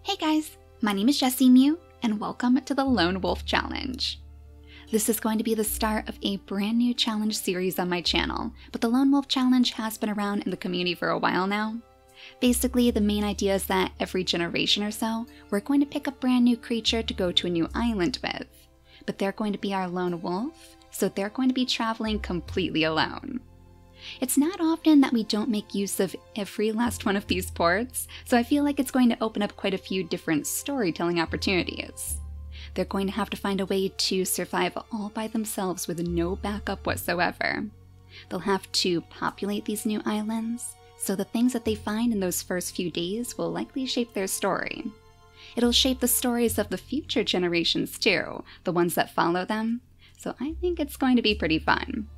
Hey guys, my name is Jessie Mew, and welcome to the Lone Wolf Challenge. This is going to be the start of a brand new challenge series on my channel, but the Lone Wolf Challenge has been around in the community for a while now. Basically, the main idea is that every generation or so, we're going to pick a brand new creature to go to a new island with. But they're going to be our lone wolf, so they're going to be traveling completely alone. It's not often that we don't make use of every last one of these ports, so I feel like it's going to open up quite a few different storytelling opportunities. They're going to have to find a way to survive all by themselves with no backup whatsoever. They'll have to populate these new islands, so the things that they find in those first few days will likely shape their story. It'll shape the stories of the future generations too, the ones that follow them, so I think it's going to be pretty fun.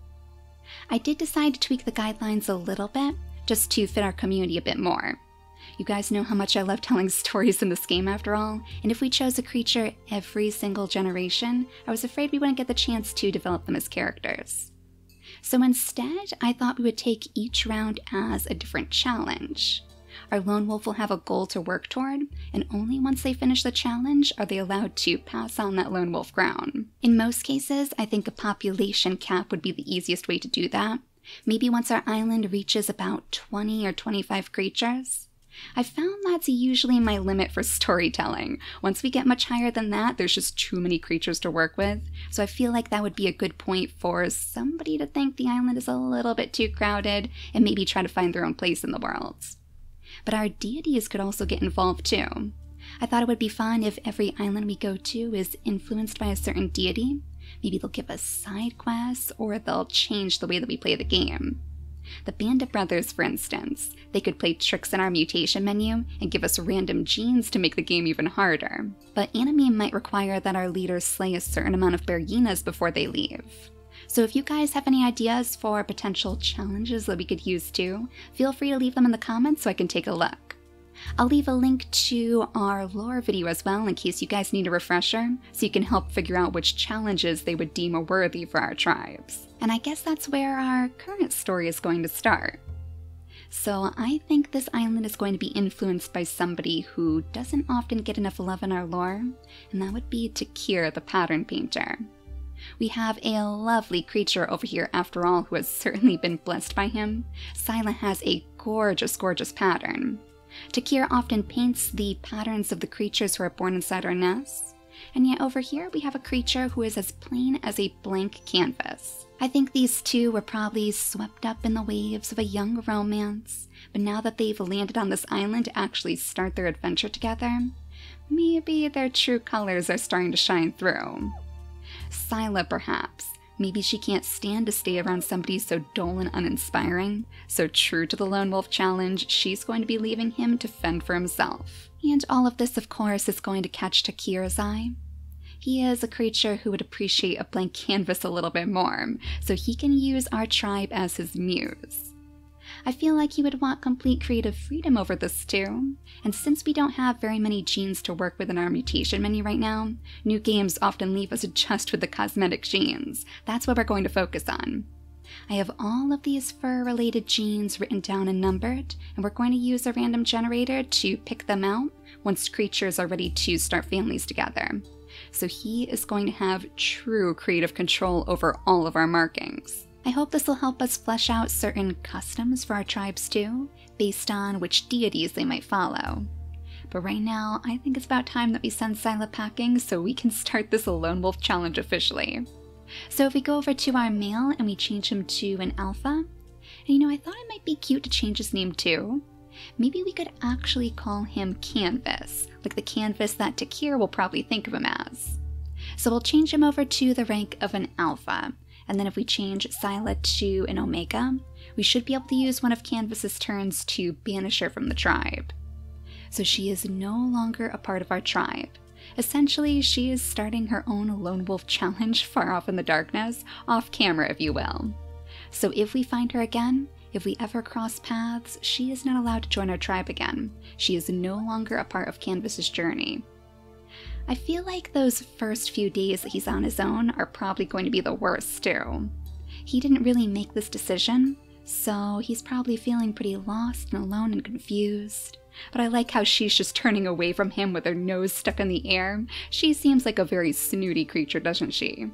I did decide to tweak the guidelines a little bit, just to fit our community a bit more. You guys know how much I love telling stories in this game after all, and if we chose a creature every single generation, I was afraid we wouldn't get the chance to develop them as characters. So instead, I thought we would take each round as a different challenge. Our lone wolf will have a goal to work toward, and only once they finish the challenge are they allowed to pass on that lone wolf crown. In most cases, I think a population cap would be the easiest way to do that. Maybe once our island reaches about 20 or 25 creatures. I found that's usually my limit for storytelling. Once we get much higher than that, there's just too many creatures to work with, so I feel like that would be a good point for somebody to think the island is a little bit too crowded and maybe try to find their own place in the world. But our deities could also get involved too. I thought it would be fun if every island we go to is influenced by a certain deity. Maybe they'll give us side quests, or they'll change the way that we play the game. The Bandit Brothers, for instance, they could play tricks in our mutation menu and give us random genes to make the game even harder. But Anime might require that our leaders slay a certain amount of Berginas before they leave. So if you guys have any ideas for potential challenges that we could use too, feel free to leave them in the comments so I can take a look. I'll leave a link to our lore video as well in case you guys need a refresher, so you can help figure out which challenges they would deem worthy for our tribes. And I guess that's where our current story is going to start. So I think this island is going to be influenced by somebody who doesn't often get enough love in our lore, and that would be Takir the Pattern Painter. We have a lovely creature over here after all who has certainly been blessed by him. Scylla has a gorgeous, gorgeous pattern. Takir often paints the patterns of the creatures who are born inside our nests, and yet over here we have a creature who is as plain as a blank canvas. I think these two were probably swept up in the waves of a young romance, but now that they've landed on this island to actually start their adventure together, maybe their true colors are starting to shine through. Scylla, perhaps. Maybe she can't stand to stay around somebody so dull and uninspiring, so true to the Lone Wolf Challenge, she's going to be leaving him to fend for himself. And all of this, of course, is going to catch Takir's eye. He is a creature who would appreciate a blank canvas a little bit more, so he can use our tribe as his muse. I feel like he would want complete creative freedom over this too, and since we don't have very many genes to work with in our mutation menu right now, new games often leave us just with the cosmetic genes. That's what we're going to focus on. I have all of these fur-related genes written down and numbered, and we're going to use a random generator to pick them out once creatures are ready to start families together. So he is going to have true creative control over all of our markings. I hope this will help us flesh out certain customs for our tribes too, based on which deities they might follow. But right now, I think it's about time that we send Scylla packing so we can start this Lone Wolf Challenge officially. So if we go over to our male and we change him to an alpha, and I thought it might be cute to change his name too. Maybe we could actually call him Canvas, like the canvas that Takir will probably think of him as. So we'll change him over to the rank of an alpha. And then if we change Scylla to an Omega, we should be able to use one of Canvas's turns to banish her from the tribe. So she is no longer a part of our tribe. Essentially, she is starting her own Lone Wolf Challenge far off in the darkness, off camera if you will. So if we find her again, if we ever cross paths, she is not allowed to join our tribe again. She is no longer a part of Canvas's journey. I feel like those first few days that he's on his own are probably going to be the worst too. He didn't really make this decision, so he's probably feeling pretty lost and alone and confused. But I like how she's just turning away from him with her nose stuck in the air. She seems like a very snooty creature, doesn't she?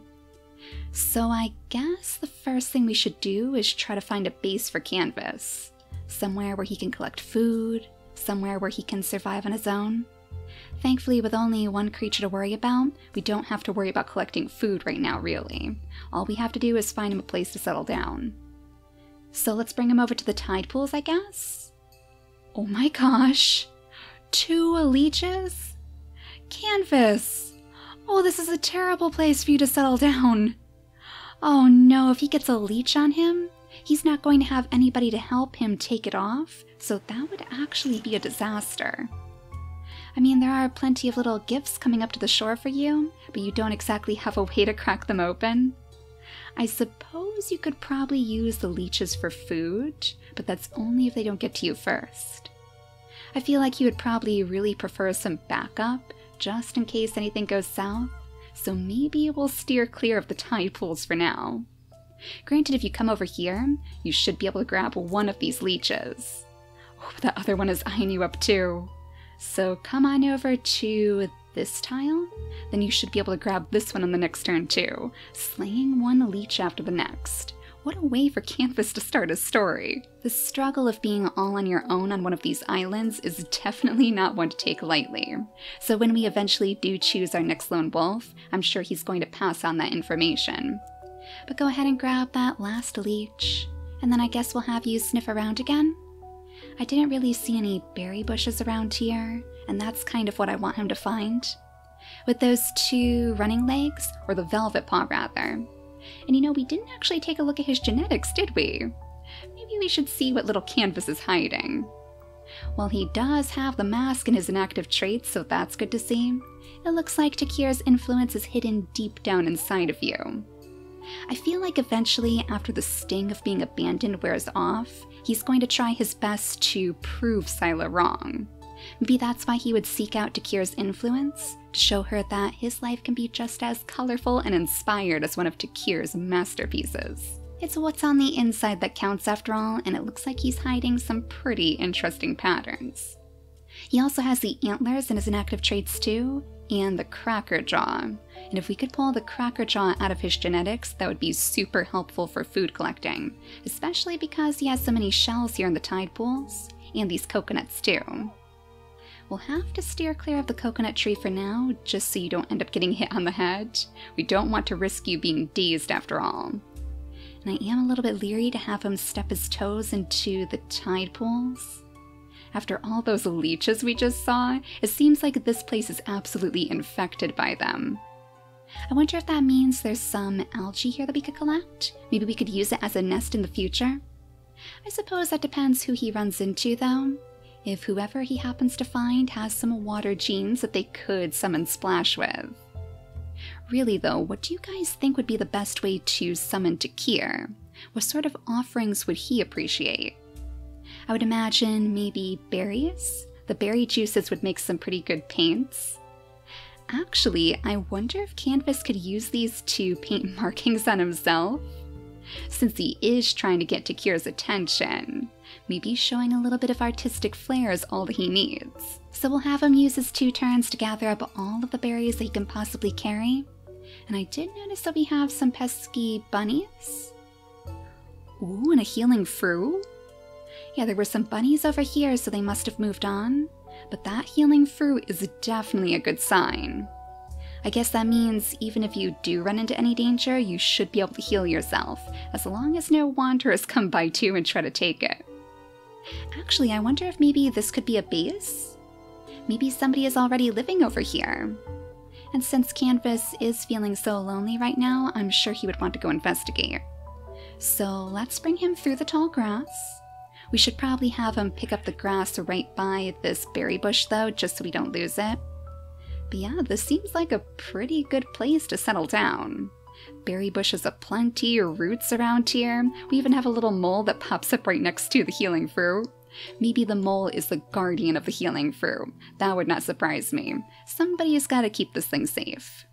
So I guess the first thing we should do is try to find a base for Canvas. Somewhere where he can collect food, somewhere where he can survive on his own. Thankfully, with only one creature to worry about, we don't have to worry about collecting food right now, really. All we have to do is find him a place to settle down. So let's bring him over to the tide pools, I guess? Oh my gosh! 2 leeches? Canvas! Oh, this is a terrible place for you to settle down. Oh no, if he gets a leech on him, he's not going to have anybody to help him take it off, so that would actually be a disaster. I mean, there are plenty of little gifts coming up to the shore for you, but you don't exactly have a way to crack them open. I suppose you could probably use the leeches for food, but that's only if they don't get to you first. I feel like you would probably really prefer some backup, just in case anything goes south, so maybe we'll steer clear of the tide pools for now. Granted, if you come over here, you should be able to grab one of these leeches. Oh, the other one is eyeing you up too. So come on over to this tile, then you should be able to grab this one on the next turn too, slaying one leech after the next. What a way for Canvas to start a story. The struggle of being all on your own on one of these islands is definitely not one to take lightly. So when we eventually do choose our next lone wolf, I'm sure he's going to pass on that information. But go ahead and grab that last leech, and then I guess we'll have you sniff around again. I didn't really see any berry bushes around here, and that's kind of what I want him to find. With those 2 running legs, or the velvet paw rather. And you know, we didn't actually take a look at his genetics, did we? Maybe we should see what little Canvas is hiding. Well, he does have the mask in his inactive traits, so that's good to see. It looks like Takir's influence is hidden deep down inside of you. I feel like eventually, after the sting of being abandoned wears off, he's going to try his best to prove Scylla wrong. Maybe that's why he would seek out Takir's influence, to show her that his life can be just as colorful and inspired as one of Takir's masterpieces. It's what's on the inside that counts after all, and it looks like he's hiding some pretty interesting patterns. He also has the antlers in his inactive traits too, and the cracker jaw. And if we could pull the cracker jaw out of his genetics, that would be super helpful for food collecting, especially because he has so many shells here in the tide pools, and these coconuts too. We'll have to steer clear of the coconut tree for now, just so you don't end up getting hit on the head. We don't want to risk you being dazed after all. And I am a little bit leery to have him step his toes into the tide pools. After all those leeches we just saw, it seems like this place is absolutely infected by them. I wonder if that means there's some algae here that we could collect? Maybe we could use it as a nest in the future? I suppose that depends who he runs into, though. If whoever he happens to find has some water genes that they could summon Splash with. Really though, what do you guys think would be the best way to summon Takir? What sort of offerings would he appreciate? I would imagine maybe berries? The berry juices would make some pretty good paints. Actually, I wonder if Canvas could use these to paint markings on himself? Since he is trying to get Takir's attention, maybe showing a little bit of artistic flair is all that he needs. So we'll have him use his 2 turns to gather up all of the berries that he can possibly carry. And I did notice that we have some pesky bunnies. Ooh, and a healing fruit? Yeah, there were some bunnies over here, so they must have moved on. But that healing fruit is definitely a good sign. I guess that means even if you do run into any danger, you should be able to heal yourself, as long as no wanderers come by too and try to take it. Actually, I wonder if maybe this could be a base? Maybe somebody is already living over here. And since Canvas is feeling so lonely right now, I'm sure he would want to go investigate. So let's bring him through the tall grass. We should probably have him pick up the grass right by this berry bush though, just so we don't lose it. But yeah, this seems like a pretty good place to settle down. Berry bushes aplenty, roots around here. We even have a little mole that pops up right next to the healing fruit. Maybe the mole is the guardian of the healing fruit. That would not surprise me. Somebody's gotta keep this thing safe.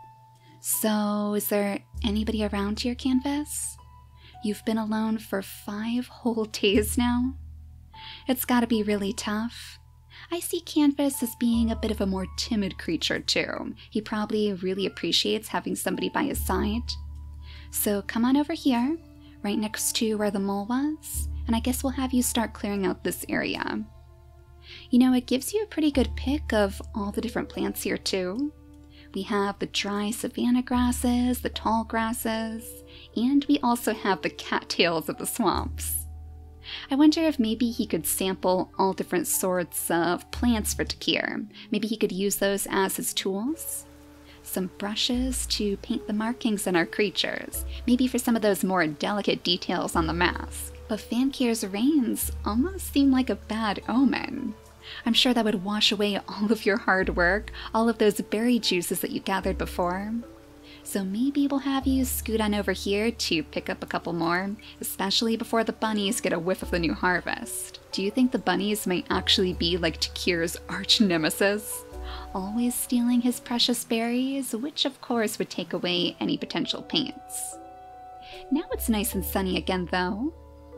So, is there anybody around here, Canvas? You've been alone for 5 whole days now? It's gotta be really tough. I see Canvas as being a bit of a more timid creature too. He probably really appreciates having somebody by his side. So come on over here, right next to where the mole was, and I guess we'll have you start clearing out this area. You know, it gives you a pretty good pick of all the different plants here too. We have the dry savanna grasses, the tall grasses, and we also have the cattails of the swamps. I wonder if maybe he could sample all different sorts of plants for Takir. Maybe he could use those as his tools. Some brushes to paint the markings on our creatures, maybe for some of those more delicate details on the mask. But Fankir's rains almost seem like a bad omen. I'm sure that would wash away all of your hard work, all of those berry juices that you gathered before. So maybe we'll have you scoot on over here to pick up a couple more, especially before the bunnies get a whiff of the new harvest. Do you think the bunnies might actually be like Takir's arch nemesis? Always stealing his precious berries, which of course would take away any potential paints. Now it's nice and sunny again though.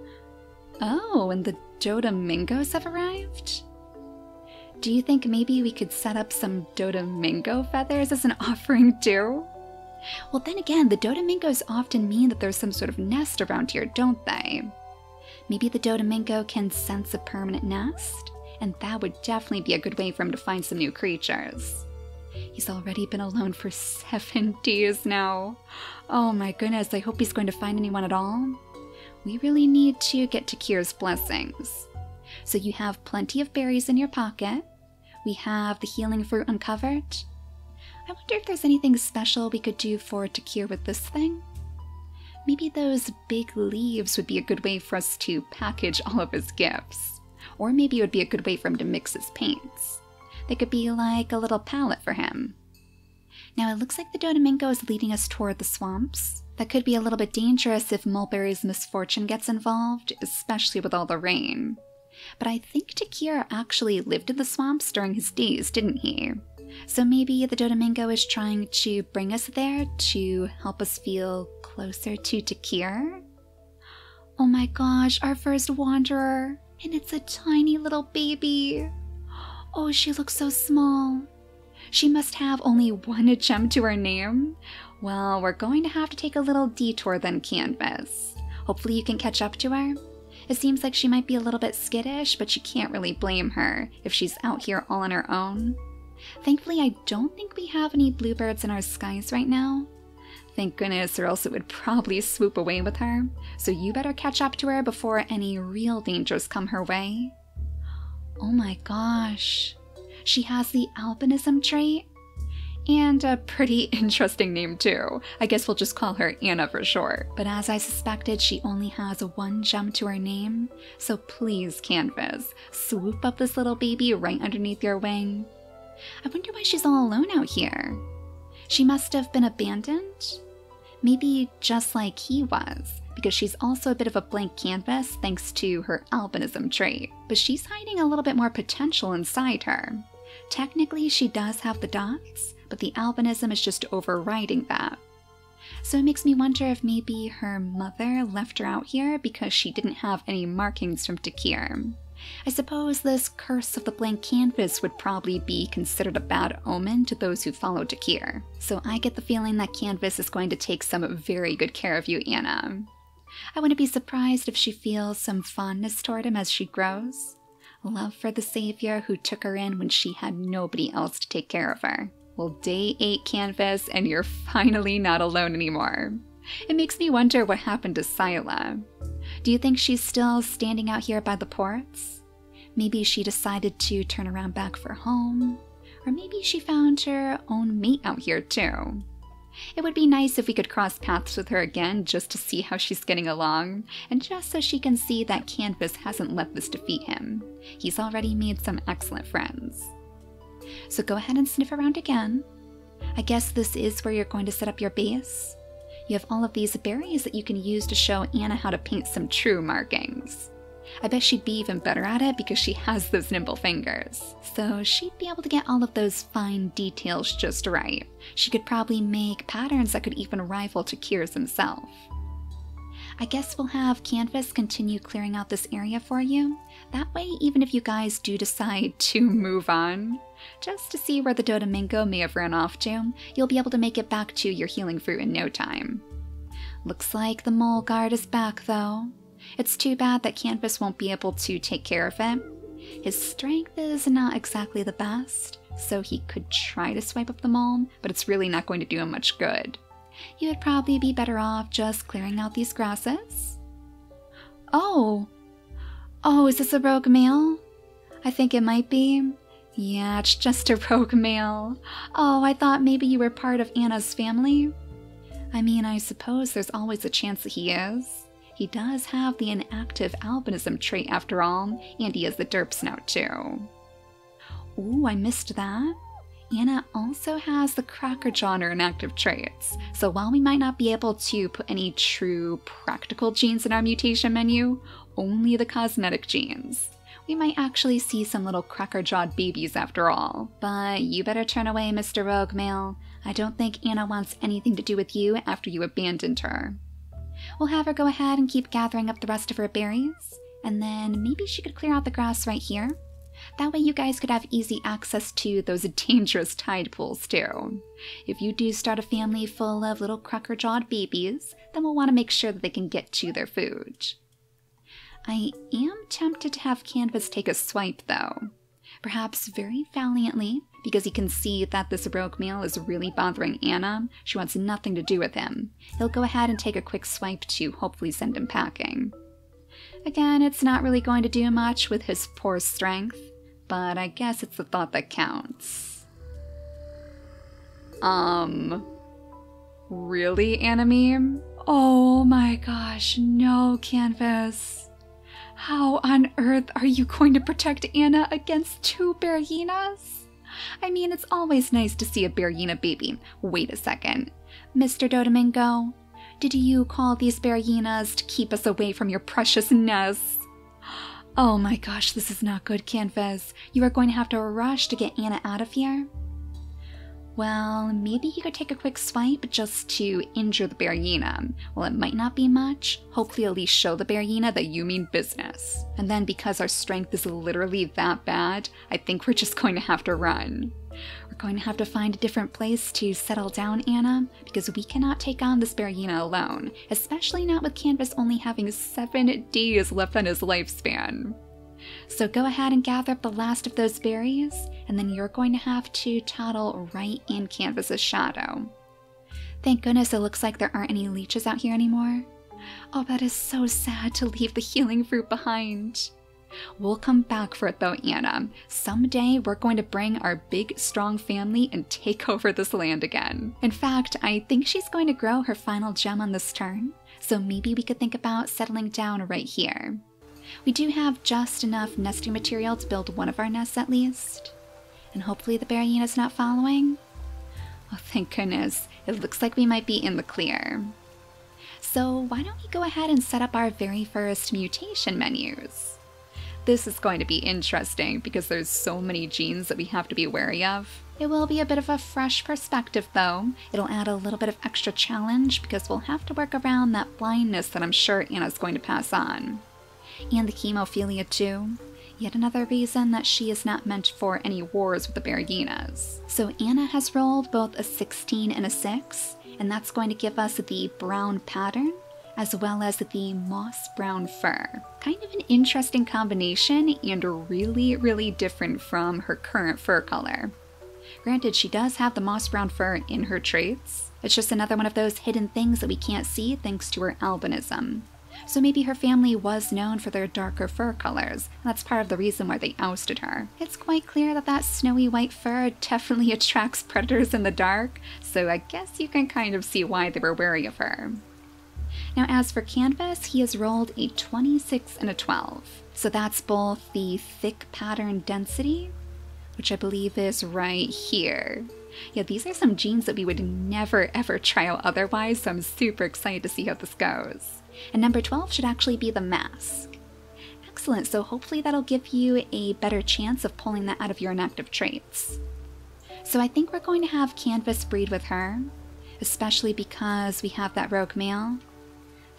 Oh, and the Dodamingos have arrived? Do you think maybe we could set up some Dodamingo feathers as an offering too? Well, then again, the Dodamingos often mean that there's some sort of nest around here, don't they? Maybe the Dodamingo can sense a permanent nest, and that would definitely be a good way for him to find some new creatures. He's already been alone for 7 days now. Oh my goodness, I hope he's going to find anyone at all. We really need to get Takir's blessings. So you have plenty of berries in your pocket. We have the healing fruit uncovered. I wonder if there's anything special we could do for Takir with this thing? Maybe those big leaves would be a good way for us to package all of his gifts. Or maybe it would be a good way for him to mix his paints. They could be like a little palette for him. Now it looks like the Dodamingo is leading us toward the swamps. That could be a little bit dangerous if Mulberry's misfortune gets involved, especially with all the rain. But I think Takir actually lived in the swamps during his days, didn't he? So maybe the Dodamingo is trying to bring us there to help us feel closer to Takir? Oh my gosh, our first wanderer! And it's a tiny little baby! Oh, she looks so small. She must have only 1 gem to her name? Well, we're going to have to take a little detour then, Canvas. Hopefully you can catch up to her. It seems like she might be a little bit skittish, but you can't really blame her if she's out here all on her own. Thankfully, I don't think we have any bluebirds in our skies right now. Thank goodness, or else it would probably swoop away with her. So you better catch up to her before any real dangers come her way. Oh my gosh. She has the albinism trait. And a pretty interesting name too. I guess we'll just call her Anna for short. But as I suspected, she only has 1 gem to her name. So please, Canvas, swoop up this little baby right underneath your wing. I wonder why she's all alone out here. She must have been abandoned? Maybe just like he was, because she's also a bit of a blank canvas thanks to her albinism trait. But she's hiding a little bit more potential inside her. Technically, she does have the dots, but the albinism is just overriding that. So it makes me wonder if maybe her mother left her out here because she didn't have any markings from Takir. I suppose this curse of the blank canvas would probably be considered a bad omen to those who follow Takir. So I get the feeling that Canvas is going to take some very good care of you, Anna. I wouldn't be surprised if she feels some fondness toward him as she grows. Love for the savior who took her in when she had nobody else to take care of her. Well, day 8, Canvas, and you're finally not alone anymore. It makes me wonder what happened to Scylla. Do you think she's still standing out here by the ports? Maybe she decided to turn around back for home. Or maybe she found her own mate out here too. It would be nice if we could cross paths with her again just to see how she's getting along, and just so she can see that Canvas hasn't let this defeat him. He's already made some excellent friends. So go ahead and sniff around again. I guess this is where you're going to set up your base. You have all of these berries that you can use to show Anna how to paint some true markings. I bet she'd be even better at it because she has those nimble fingers. So she'd be able to get all of those fine details just right. She could probably make patterns that could even rival Takir's himself. I guess we'll have Canvas continue clearing out this area for you. That way, even if you guys do decide to move on, just to see where the Dodongo may have ran off to, you'll be able to make it back to your healing fruit in no time. Looks like the mole guard is back though. It's too bad that Canvas won't be able to take care of it. His strength is not exactly the best, so he could try to swipe up the mole, but it's really not going to do him much good. You would probably be better off just clearing out these grasses. Oh, is this a rogue male? I think it might be. Yeah, it's just a rogue male. Oh, I thought maybe you were part of Anna's family. I mean, I suppose there's always a chance that he is. He does have the inactive albinism trait after all, and he has the derp snout too. Ooh, I missed that. Anna also has the crackerjaw in her inactive traits, so while we might not be able to put any true practical genes in our mutation menu, only the cosmetic genes, we might actually see some little crackerjawed babies after all. But you better turn away, Mr. Rogue Male. I don't think Anna wants anything to do with you after you abandoned her. We'll have her go ahead and keep gathering up the rest of her berries, and then maybe she could clear out the grass right here. That way you guys could have easy access to those dangerous tide pools too. If you do start a family full of little crackerjawed babies, then we'll want to make sure that they can get to their food. I am tempted to have Canvas take a swipe though. Perhaps very valiantly, because he can see that this rogue male is really bothering Anna. She wants nothing to do with him. He'll go ahead and take a quick swipe to hopefully send him packing. Again, it's not really going to do much with his poor strength, but I guess it's the thought that counts. Really, Anime? Oh my gosh, no, Canvas. How on earth are you going to protect Anna against two Berryinas? I mean, it's always nice to see a Berryina baby. Wait a second. Mr. Dodongo, did you call these Berryinas to keep us away from your precious nests? Oh my gosh, this is not good, Canvas. You are going to have to rush to get Anna out of here. Well, maybe you could take a quick swipe just to injure the Berryina. Well, it might not be much. Hopefully at least show the Berryina that you mean business. And then because our strength is literally that bad, I think we're just going to have to run. We're going to have to find a different place to settle down Anna, because we cannot take on this Berryina alone, especially not with Canvas only having 7 days left on his lifespan. So go ahead and gather up the last of those berries, and then you're going to have to toddle right in Canvas's shadow. Thank goodness it looks like there aren't any leeches out here anymore. Oh, that is so sad to leave the healing fruit behind. We'll come back for it though, Anna. Someday we're going to bring our big, strong family and take over this land again. In fact, I think she's going to grow her final gem on this turn, so maybe we could think about settling down right here. We do have just enough nesting material to build one of our nests at least. And hopefully the Berryina's not following. Oh, thank goodness. It looks like we might be in the clear. So why don't we go ahead and set up our very first mutation menus? This is going to be interesting because there's so many genes that we have to be wary of. It will be a bit of a fresh perspective though. It'll add a little bit of extra challenge because we'll have to work around that blindness that I'm sure Anna's going to pass on. And the chemophilia too. Yet another reason that she is not meant for any wars with the Berryinas. So Anna has rolled both a 16 and a 6, and that's going to give us the brown pattern, as well as the moss brown fur. Kind of an interesting combination and really, really different from her current fur color. Granted, she does have the moss brown fur in her traits. It's just another one of those hidden things that we can't see thanks to her albinism. So maybe her family was known for their darker fur colors, and that's part of the reason why they ousted her. It's quite clear that that snowy white fur definitely attracts predators in the dark, so I guess you can kind of see why they were wary of her. Now as for Canvas, he has rolled a 26 and a 12. So that's both the thick pattern density, which I believe is right here. Yeah, these are some genes that we would never ever try out otherwise, so I'm super excited to see how this goes. And number 12 should actually be the mask. Excellent, so hopefully that'll give you a better chance of pulling that out of your inactive traits. So I think we're going to have Canvas breed with her, especially because we have that rogue male.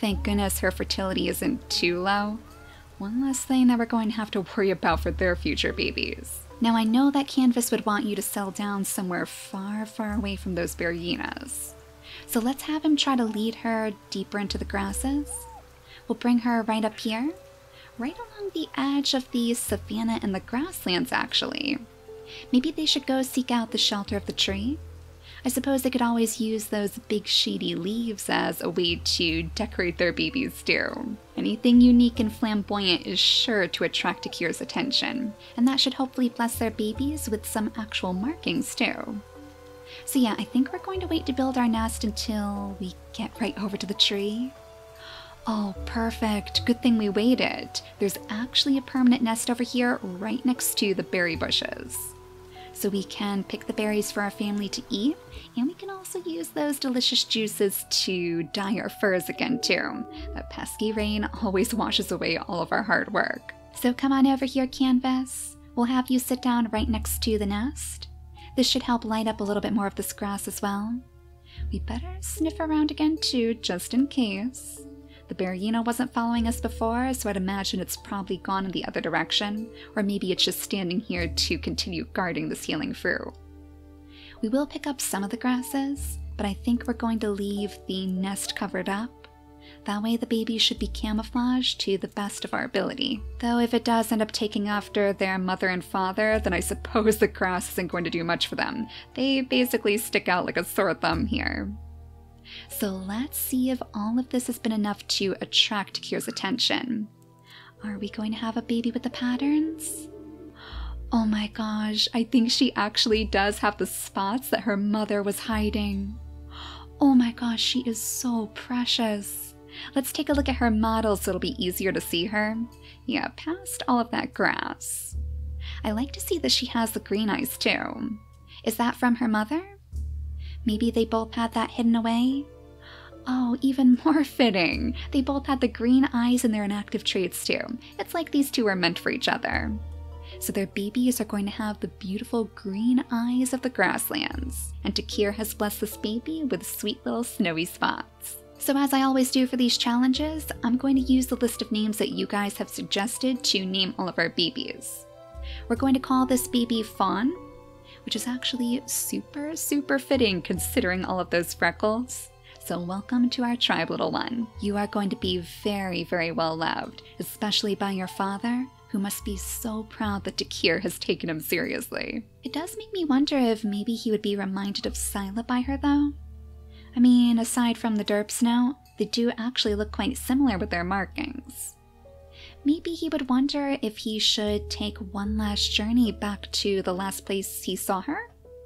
thank goodness her fertility isn't too low. One less thing that we're going to have to worry about for their future babies. Now I know that Canvas would want you to settle down somewhere far, far away from those bear hyenas. So let's have him try to lead her deeper into the grasses. We'll bring her right up here, right along the edge of the savanna and the grasslands actually. Maybe they should go seek out the shelter of the tree. I suppose they could always use those big shady leaves as a way to decorate their babies too. Anything unique and flamboyant is sure to attract Akira's attention, and that should hopefully bless their babies with some actual markings too. So yeah, I think we're going to wait to build our nest until we get right over to the tree. Oh, perfect. Good thing we waited. There's actually a permanent nest over here right next to the berry bushes. So we can pick the berries for our family to eat, and we can also use those delicious juices to dye our furs again too. That pesky rain always washes away all of our hard work. So come on over here, Canvas. We'll have you sit down right next to the nest. This should help light up a little bit more of this grass as well. We better sniff around again too, just in case. The bear hyena wasn't following us before, so I'd imagine it's probably gone in the other direction, or maybe it's just standing here to continue guarding this healing fruit. We will pick up some of the grasses, but I think we're going to leave the nest covered up. That way the babies should be camouflaged to the best of our ability. Though if it does end up taking after their mother and father, then I suppose the grass isn't going to do much for them. They basically stick out like a sore thumb here. So let's see if all of this has been enough to attract Kira's attention. Are we going to have a baby with the patterns? Oh my gosh, I think she actually does have the spots that her mother was hiding. Oh my gosh, she is so precious. Let's take a look at her model so it'll be easier to see her. Yeah, past all of that grass. I like to see that she has the green eyes too. Is that from her mother? Maybe they both had that hidden away? Oh, even more fitting. They both had the green eyes and their inactive traits too. It's like these two are meant for each other. So their babies are going to have the beautiful green eyes of the grasslands. And Takir has blessed this baby with sweet little snowy spots. So as I always do for these challenges, I'm going to use the list of names that you guys have suggested to name all of our babies. We're going to call this baby Fawn, which is actually super, super fitting considering all of those freckles. So welcome to our tribe, little one. You are going to be very, very well loved, especially by your father, who must be so proud that Takir has taken him seriously. It does make me wonder if maybe he would be reminded of Scylla by her though. I mean, aside from the derp snout, they do actually look quite similar with their markings. Maybe he would wonder if he should take one last journey back to the last place he saw her?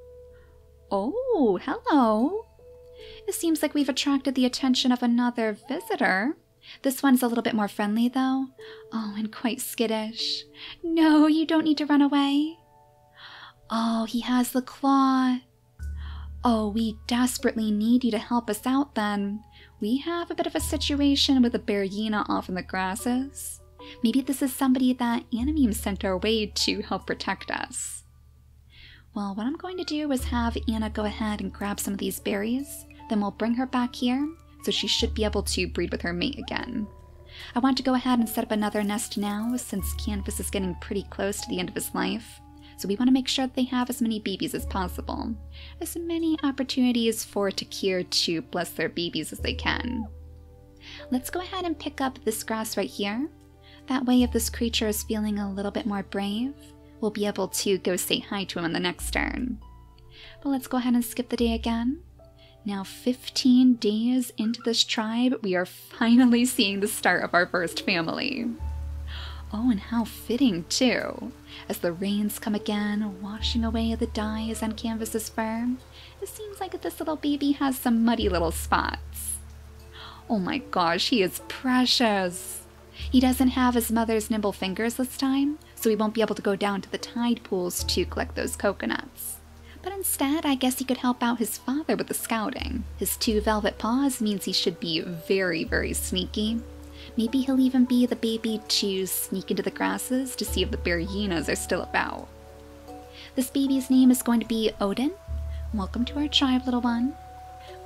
Oh, hello! It seems like we've attracted the attention of another visitor. This one's a little bit more friendly though. Oh, and quite skittish. No, you don't need to run away. Oh, he has the claw. Oh, we desperately need you to help us out then. We have a bit of a situation with a bear hyena off in the grasses. Maybe this is somebody that Animeme sent our way to help protect us. Well, what I'm going to do is have Anna go ahead and grab some of these berries, then we'll bring her back here, so she should be able to breed with her mate again. I want to go ahead and set up another nest now, since Canvas is getting pretty close to the end of his life, so we want to make sure that they have as many babies as possible, as many opportunities for Takir to bless their babies as they can. Let's go ahead and pick up this grass right here. That way, if this creature is feeling a little bit more brave, we'll be able to go say hi to him on the next turn. But let's go ahead and skip the day again. Now 15 days into this tribe, we are finally seeing the start of our first family. Oh, and how fitting too. As the rains come again, washing away the dyes on Canvas's fur, it seems like this little baby has some muddy little spots. Oh my gosh, he is precious. He doesn't have his mother's nimble fingers this time, so he won't be able to go down to the tide pools to collect those coconuts. But instead, I guess he could help out his father with the scouting. His 2 velvet paws means he should be very, very sneaky. Maybe he'll even be the baby to sneak into the grasses to see if the bear hyenas are still about. This baby's name is going to be Odin. Welcome to our tribe, little one.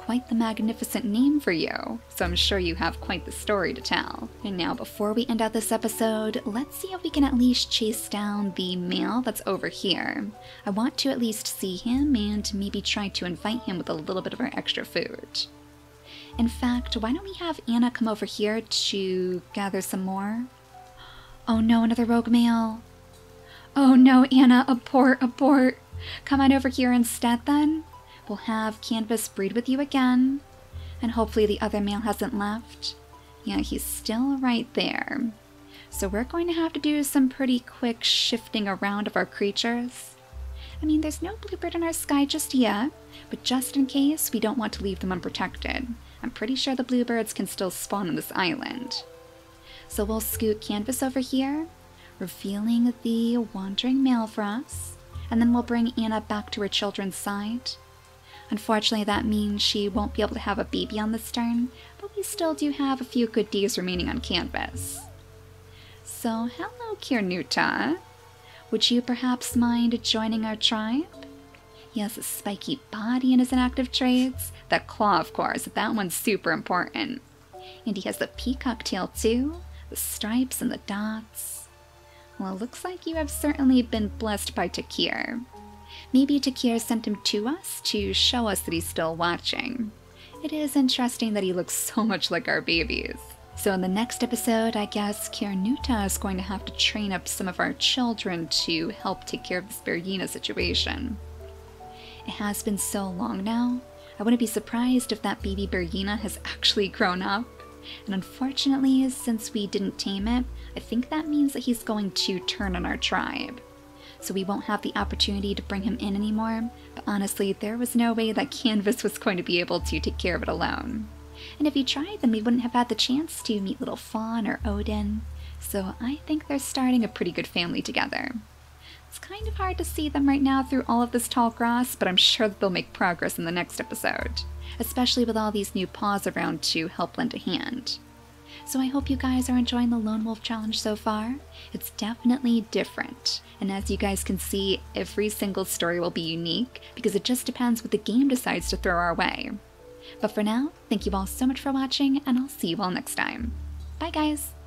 quite the magnificent name for you, so I'm sure you have quite the story to tell. And now before we end out this episode, let's see if we can at least chase down the male that's over here. I want to at least see him and maybe try to invite him with a little bit of our extra food. In fact, why don't we have Anna come over here to gather some more? Oh no, another rogue male. Oh no, Anna, abort, abort. Come on over here instead then. We'll have Canvas breed with you again. And hopefully the other male hasn't left. Yeah, he's still right there. So we're going to have to do some pretty quick shifting around of our creatures. I mean, there's no bluebird in our sky just yet, but just in case, we don't want to leave them unprotected. I'm pretty sure the bluebirds can still spawn on this island. So we'll scoot Canvas over here, revealing the wandering male for us. And then we'll bring Anna back to her children's side. Unfortunately, that means she won't be able to have a baby on this turn, but we still do have a few good days remaining on Canvas. So, hello, Kirnuta. Would you perhaps mind joining our tribe? He has a spiky body in his inactive traits. That claw, of course, that one's super important. And he has the peacock tail too, the stripes and the dots. Well, it looks like you have certainly been blessed by Takir. Maybe Takir sent him to us to show us that he's still watching. It is interesting that he looks so much like our babies. So in the next episode, I guess Kirnuta is going to have to train up some of our children to help take care of this Bergina situation. It has been so long now, I wouldn't be surprised if that baby Bergina has actually grown up. And unfortunately, since we didn't tame it, I think that means that he's going to turn on our tribe. So we won't have the opportunity to bring him in anymore, but honestly, there was no way that Canvas was going to be able to take care of it alone. And if he tried, then we wouldn't have had the chance to meet little Fawn or Odin, so I think they're starting a pretty good family together. It's kind of hard to see them right now through all of this tall grass, but I'm sure that they'll make progress in the next episode, especially with all these new paws around to help lend a hand. So I hope you guys are enjoying the Lone Wolf Challenge so far. It's definitely different, and as you guys can see, every single story will be unique because it just depends what the game decides to throw our way. But for now, thank you all so much for watching, and I'll see you all next time. Bye guys!